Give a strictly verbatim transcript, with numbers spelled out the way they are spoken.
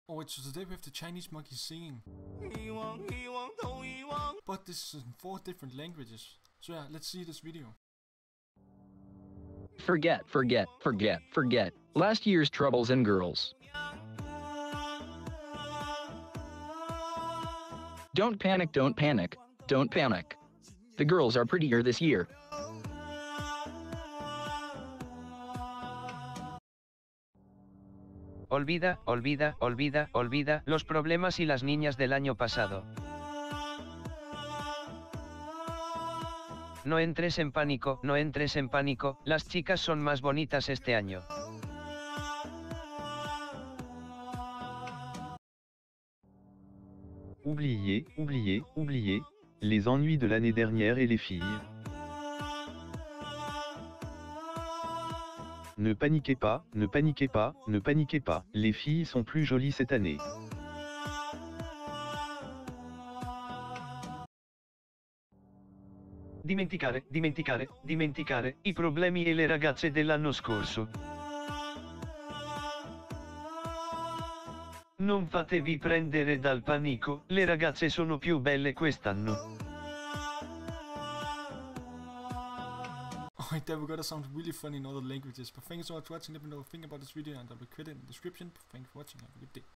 Alright, so today we have the Chinese monkey singing. But this is in four different languages. So yeah, let's see this video. Forget, forget, forget, forget. Last year's troubles and girls. Don't panic, don't panic, don't panic. The girls are prettier this year. Olvida, olvida, olvida, olvida los problemas y las niñas del año pasado. No entres en pánico, no entres en pánico, las chicas son más bonitas este año. Oubliez, oubliez, oubliez les ennuis de l'année dernière et les filles. Ne paniquez pas, ne paniquez pas, ne paniquez pas, les filles sont plus jolies cette année. Dimenticare, dimenticare, dimenticare i problemi e le ragazze dell'anno scorso. Non fatevi prendere dal panico, le ragazze sono più belle quest'anno. Alright, that we gotta sound really funny in other languages. But thank you so much for watching. Let me know what you think about this video and I'll be credit in the description. Thanks for watching. Have a good day.